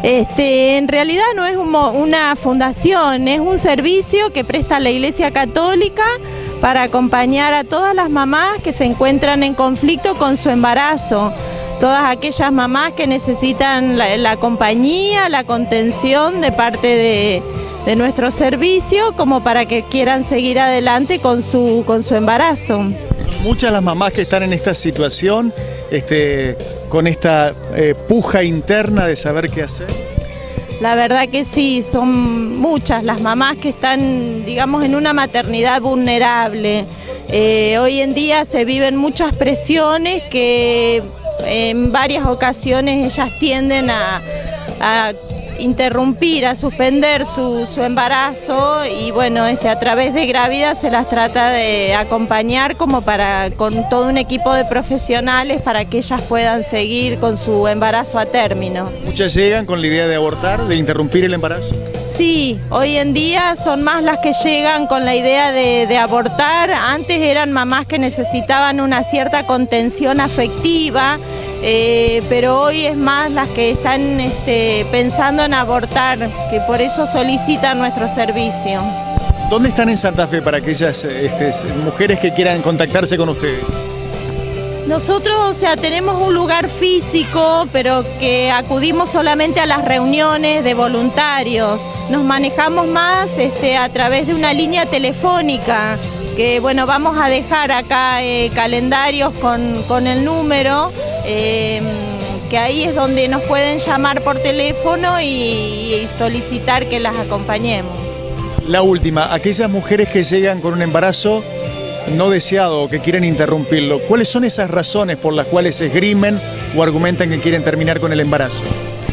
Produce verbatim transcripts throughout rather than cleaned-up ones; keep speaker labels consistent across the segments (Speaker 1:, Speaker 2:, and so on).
Speaker 1: Este, en realidad no es un, una fundación, es un servicio que presta la Iglesia Católica para acompañar a todas las mamás que se encuentran en conflicto con su embarazo. Todas aquellas mamás que necesitan la, la compañía, la contención de parte de, de nuestro servicio, como para que quieran seguir adelante con su, con su embarazo.
Speaker 2: Muchas las mamás que están en esta situación, este, con esta eh, puja interna de saber qué hacer.
Speaker 1: La verdad que sí, son muchas las mamás que están, digamos, en una maternidad vulnerable. Eh, hoy en día se viven muchas presiones que en varias ocasiones ellas tienden a, a interrumpir, a suspender su, su embarazo y bueno, este, a través de Grávida se las trata de acompañar como para, con todo un equipo de profesionales para que ellas puedan seguir con su embarazo a término.
Speaker 2: ¿Muchas llegan con la idea de abortar, de interrumpir el embarazo?
Speaker 1: Sí, hoy en día son más las que llegan con la idea de, de abortar. Antes eran mamás que necesitaban una cierta contención afectiva, eh, pero hoy es más las que están este, pensando en abortar, que por eso solicitan nuestro servicio.
Speaker 2: ¿Dónde están en Santa Fe para aquellas este, mujeres que quieran contactarse con ustedes?
Speaker 1: Nosotros, o sea, tenemos un lugar físico, pero que acudimos solamente a las reuniones de voluntarios. Nos manejamos más este, a través de una línea telefónica, que bueno, vamos a dejar acá eh, calendarios con, con el número, eh, que ahí es donde nos pueden llamar por teléfono y, y solicitar que las acompañemos.
Speaker 2: La última, aquellas mujeres que llegan con un embarazo no deseado o que quieren interrumpirlo, ¿cuáles son esas razones por las cuales se esgrimen o argumentan que quieren terminar con el embarazo?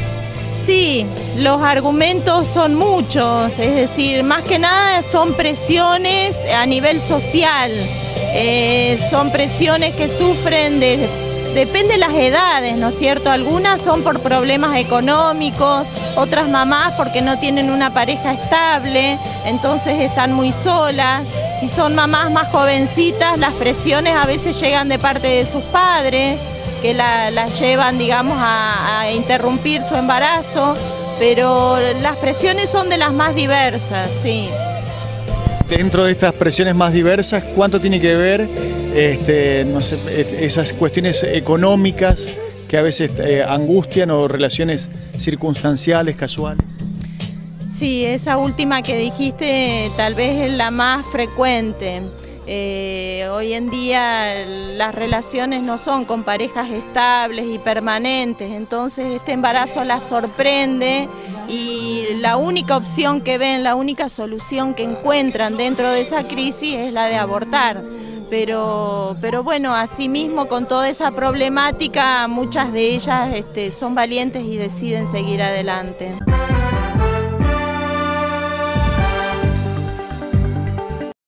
Speaker 1: Sí, los argumentos son muchos, es decir, más que nada son presiones a nivel social, eh, son presiones que sufren de... Depende de las edades, ¿no es cierto? Algunas son por problemas económicos, otras mamás porque no tienen una pareja estable, entonces están muy solas. Si son mamás más jovencitas, las presiones a veces llegan de parte de sus padres, que las la llevan, digamos, a, a interrumpir su embarazo, pero las presiones son de las más diversas, sí.
Speaker 2: Dentro de estas presiones más diversas, ¿cuánto tiene que ver este, no sé, esas cuestiones económicas que a veces eh, angustian o relaciones circunstanciales, casuales?
Speaker 1: Sí, esa última que dijiste tal vez es la más frecuente. Eh, hoy en día las relaciones no son con parejas estables y permanentes, entonces este embarazo las sorprende y la única opción que ven, la única solución que encuentran dentro de esa crisis es la de abortar. Pero, pero bueno, asimismo con toda esa problemática, muchas de ellas este, son valientes y deciden seguir adelante.